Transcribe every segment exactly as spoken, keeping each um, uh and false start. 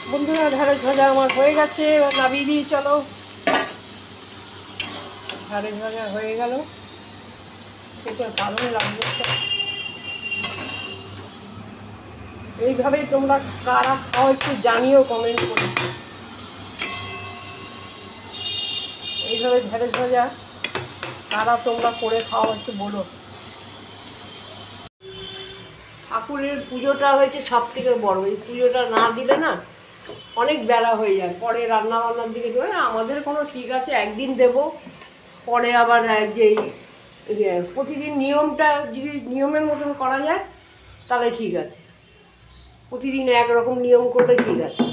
বন্ধুরা ঢ্যাঁড়স ভাজা আমার হয়ে গেছে, এবার নামিয়ে দিই। চলো, ঢ্যাঁড়স ভাজা হয়ে গেল। এটা দারুণ লাগবে। এইভাবেই তোমরা কারা খাও একটু জানিও কমেন্ট করে। এইভাবে ঢ্যাঁড়স ভাজা কারা তোমরা করে খাও একটু বলো। ঠাকুরের পুজোটা হয়েছে সব থেকে বড়। এই পুজোটা না দিলে না অনেক বেলা হয়ে যায়, পরে রান্না বান্নার দিকে দেবে। আমাদের কোনো ঠিক আছে, একদিন দেব, পরে আবার যেই প্রতিদিন নিয়মটা যদি নিয়মের মতন করা যায় তাহলে ঠিক আছে। প্রতিদিন একরকম নিয়ম করলে ঠিক আছে।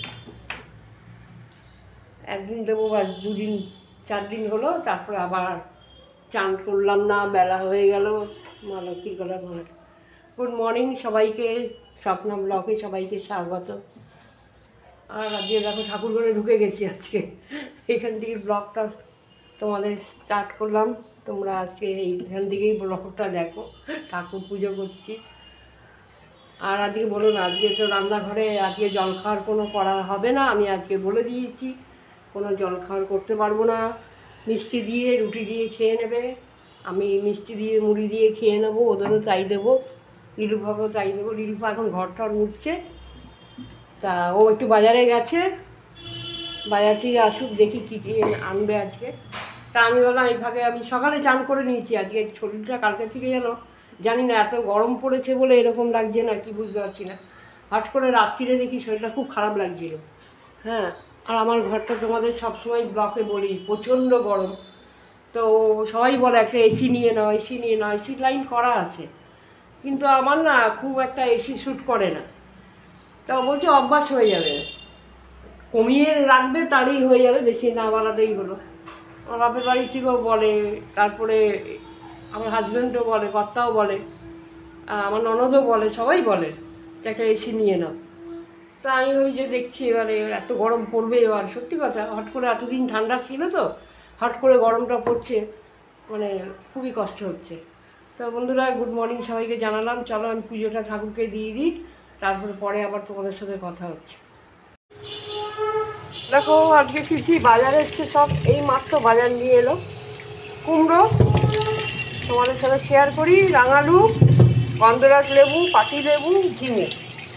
একদিন দেবো বা দুদিন চার দিন হলো, তারপরে আবার চান করলাম না, বেলা হয়ে গেল। মা লক্ষ্মীর গলা ভালো। গুড মর্নিং সবাইকে, স্বপ্না ব্লগে সবাইকে স্বাগত। আর আজকে দেখো ঠাকুর ঘরে ঢুকে গেছি আজকে, এইখান থেকে ব্লগটা তোমাদের স্টার্ট করলাম। তোমরা আজকে এইখান থেকেই ব্লগটা দেখো, ঠাকুর পুজো করছি। আর আজকে বলো না, আজকে তো রান্নাঘরে আজকে জলখাওয়ার কোনো করা হবে না। আমি আজকে বলে দিয়েছি কোনো জলখাওয়ার করতে পারবো না। মিষ্টি দিয়ে রুটি দিয়ে খেয়ে নেবে, আমি মিষ্টি দিয়ে মুড়ি দিয়ে খেয়ে নেবো, ওদেরও তাই দেবো, লিলুফাকেও তাই দেবো। লিলুফা এখন ঘর টর মুছছে, তা ও একটু বাজারে গেছে, বাজার থেকে আসুক, দেখি কী কী আনবে আজকে। তা আমি বললাম এই ফাঁকে আমি সকালে চান করে নিয়েছি। আজকে শরীরটা কালকের থেকে যেন জানি না এত গরম পড়েছে বলে এরকম লাগছে না কি বুঝতে পারছি না। হঠাৎ করে রাত্রিরে দেখি শরীরটা খুব খারাপ লাগছিল। হ্যাঁ, আর আমার ঘরটা তোমাদের সবসময় ব্লকে বলি প্রচণ্ড গরম। তো সবাই বলে একটা এসি নিয়ে নাও, এসি নিয়ে নাও। এসি লাইন করা আছে, কিন্তু আমার না খুব একটা এসি শ্যুট করে না। তা বলছে অভ্যাস হয়ে যাবে, কমিয়ে রাখবে তারই হয়ে যাবে, বেশি না বাড়ালেই হলো। আমার বাপের বাড়ির থেকেও বলে, তারপরে আমার হাজব্যান্ডও বলে, কর্তাও বলে, আমার ননদও বলে, সবাই বলে যে একটা এসি নিয়ে নাও। তা আমি ওই যে দেখছি এবারে এত গরম পড়বে এবার, সত্যি কথা। হট করে এতদিন ঠান্ডা ছিল তো, হট করে গরমটা পড়ছে, মানে খুবই কষ্ট হচ্ছে। তো বন্ধুরা গুড মর্নিং সবাইকে জানালাম। চলো আমি পুজোটা ঠাকুরকে দিয়ে দিই, তারপরে পরে আবার তোমাদের সাথে কথা হচ্ছে। দেখো আজকে কী কী বাজার এসছে সব, এই মাত্র বাজার নিয়ে এলো। কুমড়ো তোমাদের সাথে শেয়ার করি, রাঙালু, গন্ধরাজ লেবু, পাতি লেবু, ঝিঙে,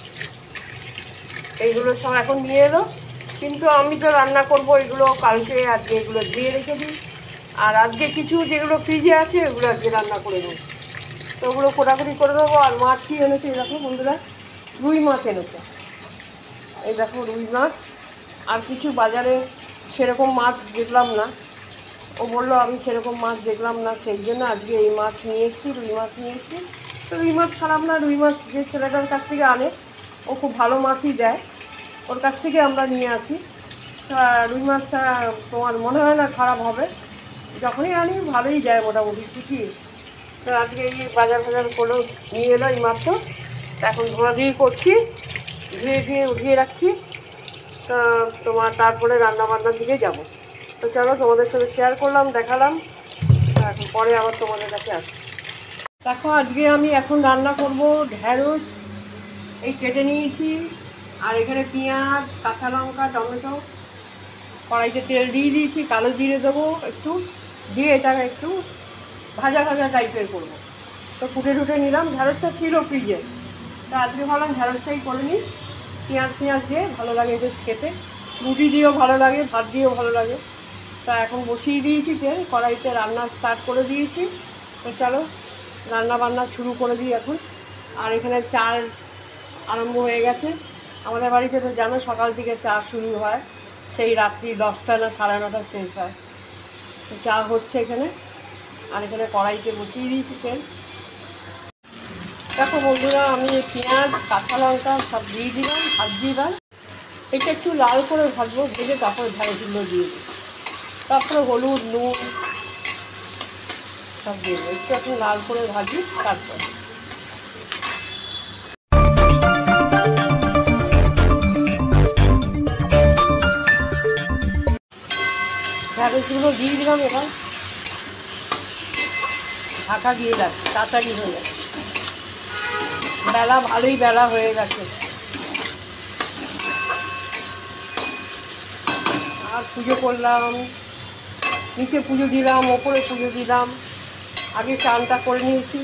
এইগুলো সব এখন নিয়ে এলো। কিন্তু আমি তো রান্না করব এগুলো কালকে, আজকে এগুলো দিয়ে রেখে দিই। আর আজকে কিছু যেগুলো ফ্রিজে আছে এগুলো আজকে রান্না করে দেবো, তো ওগুলো কোটাকুটি করে দেবো। আর মাছ কি এনেছে এই দেখো বন্ধুরা, রুই মাছ এনেছে, এই দেখো রুই মাছ। আর কিছু বাজারে সেরকম মাছ দেখলাম না, ও বললো আমি সেরকম মাছ দেখলাম না, সেই জন্য আজকে এই মাছ নিয়ে এসেছি, রুই মাছ নিয়ে এসেছি। তো রুই মাছ খারাপ না, রুই মাছ যে ছেলেটার কাছ থেকে আনে ও খুব ভালো মাছই দেয়, ওর কাছ থেকে আমরা নিয়ে আসি। তা রুই মাছটা তোমার মনে হয় না খারাপ হবে, যখনই আনি ভালোই দেয় মোটামুটি ঠিকই। তো আজকে এই বাজার বাজার করেও নিয়ে এলো এই মাছটা, এখন ধোয়াধুয়ি করছি, ধুয়ে ধুয়ে উঠিয়ে রাখছি। তা তোমার তারপরে রান্নাবান্নার দিকে যাবো। তো চলো তোমাদের সাথে শেয়ার করলাম, দেখালাম, এখন পরে আবার তোমাদের কাছে আসি। দেখো আজকে আমি এখন রান্না করব ঢ্যাঁড়স, এই কেটে নিয়েছি, আর এখানে পেঁয়াজ, কাঁচা লঙ্কা, টমেটো, কড়াইতে তেল দিয়ে দিয়েছি, কালো জিরে দেবো একটু, দিয়ে এটাকে একটু ভাজা ভাজা টাইপের করবো। তো ফুটে টুটে নিলাম, ঢ্যাঁড়সটা ছিল ফ্রিজে, তা আজকে ভাবলাম ঢ্যাঁড়সটাই করে নিই। পেঁয়াজ পেঁয়াজ দিয়ে ভালো লাগে বেশ খেতে, রুটি দিয়েও ভালো লাগে, ভাত দিয়েও ভালো লাগে। তা এখন বসিয়ে দিয়েছি তেল, কড়াইতে রান্না স্টার্ট করে দিয়েছি। তো চলো রান্না বান্না শুরু করে দিই এখন। আর এখানে চা আরম্ভ হয়ে গেছে, আমাদের বাড়িতে তো জানো সকাল থেকে চা শুরু হয়, সেই রাত্রি দশটা না সাড়ে নটা শেষ হয়। তো চা হচ্ছে এখানে, আর এখানে কড়াইতে বসিয়ে দিয়েছি তেল। দেখো বন্ধুরা আমি পেঁয়াজ, কাঁচা লঙ্কা সব দিয়ে দিলাম, ভাজছি। এবার এটা একটু লাল করে ভাজবো, ভেজে তারপরে ঢ্যাঁড়সগুলো দিয়ে দিই, তারপরে হলুদ নুন সব দিয়ে দেবো, একটু এখন লাল করে ভাজি। তারপর ঢ্যাঁড়সগুলো দিয়ে দিলাম, এবার ঢাকা দিয়ে রাখছি, তাড়াতাড়ি হয়ে যাবে, বেলা ভালোই বেলা হয়ে গেছে। আর পুজো করলাম, নিচে পুজো দিলাম, ওপরে পুজো দিলাম। আগে চানটা করে নিয়েছি।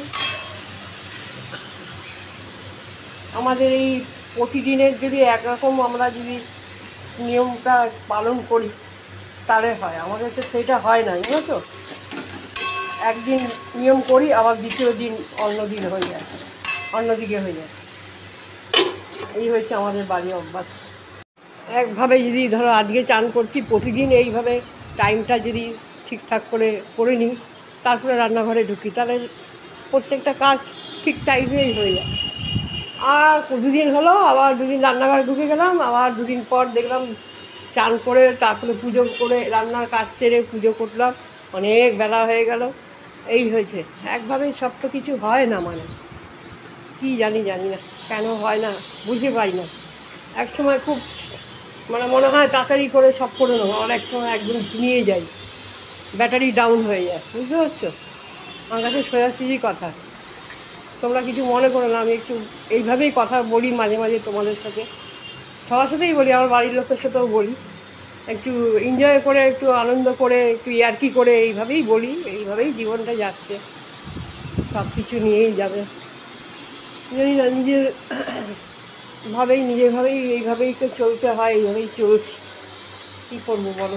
আমাদের এই প্রতিদিনের যদি একরকম আমরা যদি নিয়মটা পালন করি তাহলে হয়, আমাদের তো সেটা হয় না, জানো তো। একদিন নিয়ম করি, আবার দ্বিতীয় দিন অন্য দিন হয়ে যায়, অন্যদিকে হয়ে যায়। এই হয়েছে আমাদের বাড়ি অভ্যাস। একভাবে যদি ধরো আজকে চান করছি, প্রতিদিন এইভাবে টাইমটা যদি ঠিকঠাক করে করে নিই, তারপরে রান্নাঘরে ঢুকি, তাহলে প্রত্যেকটা কাজ ঠিক টাইমেই হয়ে যায়। আর দুদিন হলো, আবার দুদিন রান্নাঘরে ঢুকে গেলাম, আবার দুদিন পর দেখলাম চান করে তারপরে পুজো করে রান্নার কাজ সেরে পুজো করলাম, অনেক বেলা হয়ে গেল। এই হয়েছে, একভাবে সব তো কিছু হয় না, মানে কি জানি জানি না কেন হয় না, বুঝতে পারি না। এক সময় খুব মানে মনে হয় তাড়াতাড়ি করে সব করে নেবো, আর এক সময় একদম ঘুমিয়ে যাই, ব্যাটারি ডাউন হয়ে যায়, বুঝতে পারছো। আমার কাছে সোজাসুজি কথা, তোমরা কিছু মনে করো না, আমি একটু এইভাবেই কথা বলি মাঝে মাঝে তোমাদের সাথে, সবার সাথেই বলি, আমার বাড়ির লোকের সাথেও বলি, একটু এনজয় করে, একটু আনন্দ করে, একটু ইয়ার্কি করে, এইভাবেই বলি, এইভাবেই জীবনটা যাচ্ছে, সব কিছু নিয়েই যাবে। জানি না, নিজের ভাবেই নিজেরভাবেই এইভাবেই তো চলতে হয়, এইভাবেই চলছি, কী করবো বলো।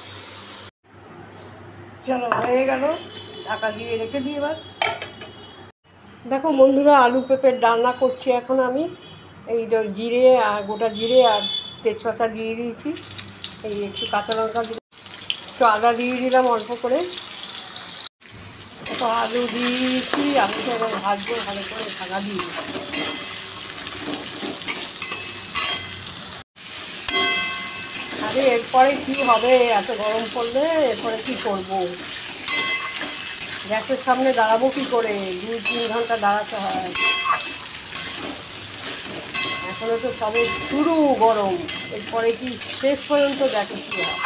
চলো, হয়ে গেল, ঢাকা দিয়ে রেখে দিই এবার। দেখো বন্ধুরা, আলু পেঁপের রান্না করছি এখন আমি। এই জিরে আর গোটা জিরে আর তেজপাতা দিয়ে দিয়েছি, এই একটু কাঁচা লঙ্কা দিয়ে, একটু আদা দিয়ে দিলাম অল্প করে, একটু আলু দিয়ে দিয়েছি, আলুটা এবার ভাজবো ভালো করে, ঢাকা দিয়ে দিচ্ছি। আরে এরপরে কী হবে, এত গরম পড়লে এরপরে কী করবো, গ্যাসের সামনে দাঁড়াবো কী করে, দুই তিন ঘন্টা দাঁড়াতে হয়, এখনো তো সবে শুরু গরম, এরপরে কি শেষ পর্যন্ত দেখো কী হয়।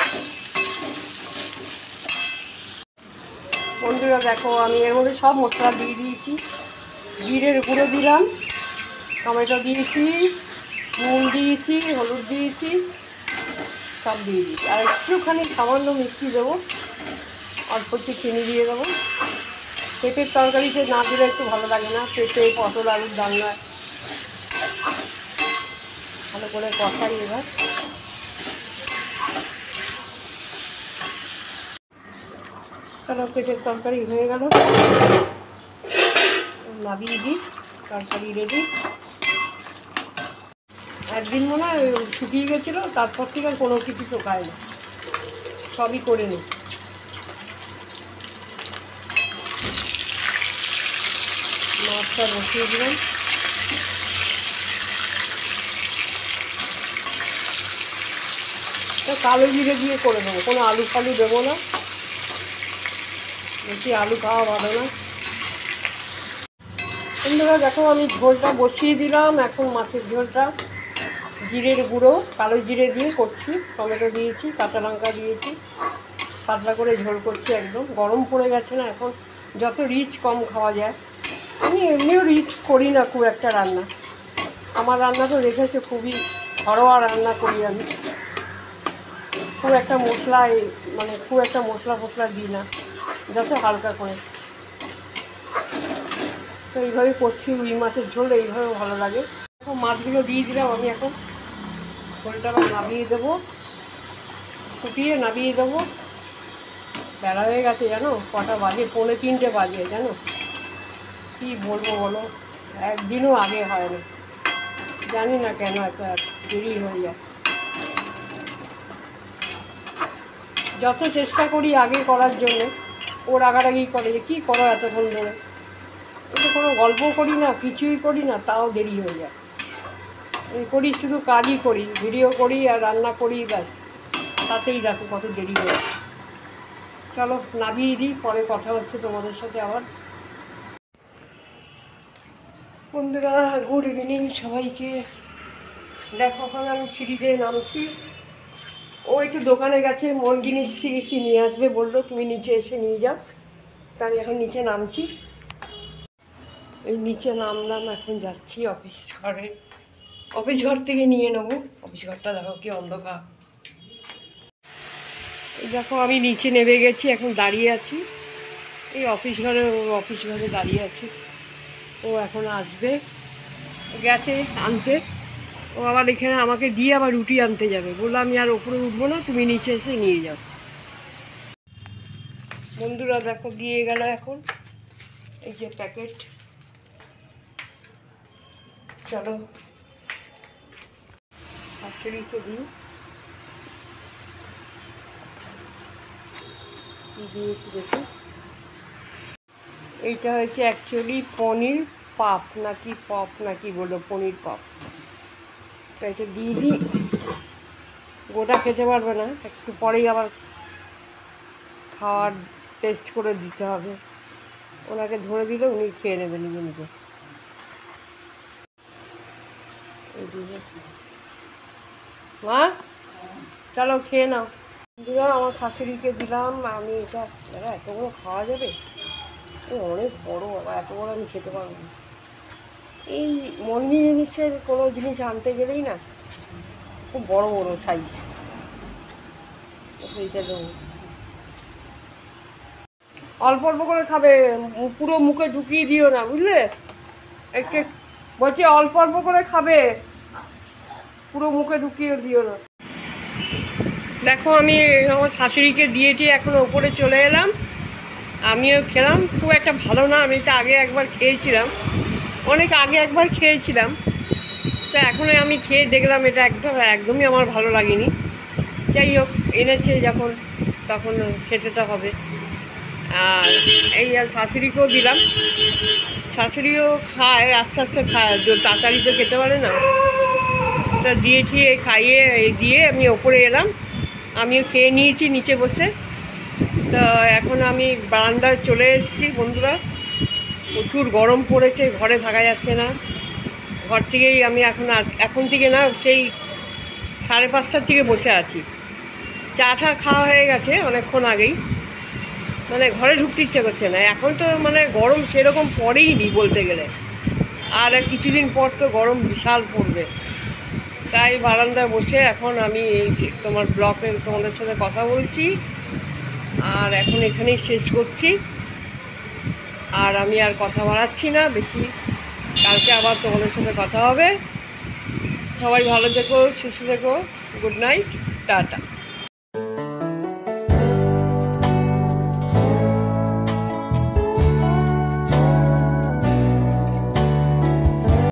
বন্ধুরা দেখো, আমি এর মধ্যে সব মশলা দিয়ে দিয়েছি, জিরের গুঁড়ো দিলাম, টমেটো দিয়েছি, নুন দিয়েছি, হলুদ দিয়েছি, সব দিয়ে দিয়েছি, আর একটুখানি সামান্য মিষ্টি দেবো, অল্প একটু চিনি দিয়ে দেবো। পেঁপের তরকারিতে না দিলে একটু ভালো লাগে না, পেঁপে পটল আলুর ডালনা। ভালো করে কষাই এবার। চলো, পেঁপের তরকারি হয়ে গেল, নামিয়ে দিই, তরকারি রেডি। একদিন মনে হয় শুকিয়ে গেছিলো, তারপর থেকে আর কোনো কিছু টোকায় না, সবই করে নিই। মাছটা বসিয়ে দিলাম, কালো জিরে দিয়ে করে দেবো, কোনো আলু ফালু দেবো না, বেশি আলু খাওয়া ভালো না। বন্ধুরা দেখো, আমি ঝোলটা বসিয়ে দিলাম, এখন মাছের ঝোলটা জিরের গুঁড়ো কালো জিরে দিয়ে করছি, টমেটো দিয়েছি, কাঁচা লঙ্কা দিয়েছি, পাতলা করে ঝোল করছি, একদম গরম পড়ে গেছে না এখন, যত রিচ কম খাওয়া যায়। আমি এমনিও রিচ করি না খুব একটা রান্না, আমার রান্না তো দেখেছো খুবই ঘরোয়া রান্না করি আমি, খুব একটা মশলা মানে খুব একটা মশলা ফসলা দিই না, যত হালকা করে। তো এইভাবে করছি, রুই মাছের ঝোল এইভাবেও ভালো লাগে। এখন মাছগুলো দিয়ে দিলাম আমি, এখন ঝোলটা আবার নামিয়ে দেবো, ফুটিয়ে নামিয়ে দেবো। বেলা হয়ে গেছে জানো, কটা বাজে, পৌনে তিনটে বাজে জানো, কী বলবো বলো, একদিনও আগে হয় না, জানি না কেন এত দেরি হয়ে যায়। যত চেষ্টা করি আগে করার জন্য, ও রাগারাগি করে যে কী করো এতক্ষণ ধরে, কিন্তু কোনো গল্প করি না, কিছুই করি না, তাও দেরি হয়ে যায়। আমি করি শুধু কাজই করি, ভিডিও করি আর রান্না করি, ব্যাস, তাতেই দেখো কত দেরি হয়ে যায়। চলো নামিয়ে দিই, পরে কথা হচ্ছে তোমাদের সাথে আবার। বন্ধুরা গুড ইভিনিং সবাইকে। দেখো এখন আমি সিঁড়িতে নামছি, ও একটু দোকানে গেছে, মন জিনিস থেকে কি নিয়ে আসবে বললো, তুমি নিচে এসে নিয়ে যাও, তা আমি এখন নিচে নামছি। এই নিচে নামলাম, এখন যাচ্ছি অফিস ঘরে, অফিস ঘর থেকে নিয়ে নেবো। অফিস ঘরটা দেখো কি অন্ধকার। দেখো আমি নিচে নেমে গেছি, এখন দাঁড়িয়ে আছি এই অফিস ঘরে, অফিস ঘরে দাঁড়িয়ে আছি। ও এখন আসবে, গেছে আনতে। ও আবার এখানে আমাকে দিয়ে আবার রুটি আনতে যাবে। বললাম আমি আর ওপরে উঠবো না, তুমি নিচে এসে নিয়ে যাও। বন্ধুরা দেখো দিয়ে গেল এখন এই যে প্যাকেট। চলো শাশুড়িকে দিই কী দিয়েছি দেখি। এইটা হচ্ছে অ্যাকচুয়ালি পনির পাপ নাকি পপ নাকি বলো, পনির পপ। তো এটা দিয়ে দিই, গোটা খেতে পারবে না, একটু পরেই আবার খাওয়ার টেস্ট করে দিতে হবে। ওনাকে ধরে দিলে উনি খেয়ে নেবেন নিজে নিজে। মা চলো খেয়ে নাও। বন্ধুরা আমার শাশুড়িকে দিলাম আমি। এটা দাদা এত বড়ো খাওয়া যাবে? অনেক বড়ো, আবার এত বড়ো আমি খেতে পারবো না। এই মন্দি জিনিসের কোনো জিনিস আনতে গেলেই না খুব বড় বড় সাইজ। এইটা দেবো, অল্প অল্প করে খাবে, পুরো মুখে ঢুকিয়ে দিও না, বুঝলে? একটু বলছি অল্প অল্প করে খাবে, পুরো মুখে ঢুকিয়ে দিও না। দেখো আমি আমার শাশুড়িকে দিয়ে টিয়ে এখন ওপরে চলে এলাম। আমিও খেলাম, খুব একটা ভালো না। আমি তো আগে একবার খেয়েছিলাম, অনেক আগে একবার খেয়েছিলাম। তো এখন আমি খেয়ে দেখলাম এটা একদম একদমই আমার ভালো লাগেনি। যাই হোক, এনেছে যখন তখন খেতে তো হবে। আর এই শাশুড়িকেও দিলাম, শাশুড়িও খায়, আস্তে আস্তে খায়, তাড়াতাড়ি তো খেতে পারে না। তা দিয়েছি খাইয়ে দিয়ে আমি ওপরে এলাম, আমিও খেয়ে নিয়েছি নিচে বসে। তো এখন আমি বারান্দায় চলে এসেছি। বন্ধুরা প্রচুর গরম পড়েছে, ঘরে থাকা যাচ্ছে না। ঘর থেকেই আমি এখন এখন থেকে না সেই সাড়ে পাঁচটার থেকে বসে আছি। চা টা খাওয়া হয়ে গেছে অনেকক্ষণ আগেই, মানে ঘরে ঢুকতে ইচ্ছে করছে না। এখন তো মানে গরম সেরকম পড়েই নি বলতে গেলে, আর কিছুদিন পর তো গরম বিশাল পড়বে। তাই বারান্দায় বসে এখন আমি তোমার ব্লকে তোমাদের সাথে কথা বলছি। আর এখন এখানেই শেষ করছি, আর আমি আর কথা বাড়াচ্ছি না বেশি। কালকে আবার তোমাদের সাথে কথা হবে। সবাই ভালো থেকো, সুস্থ থেকো। Good night, tata.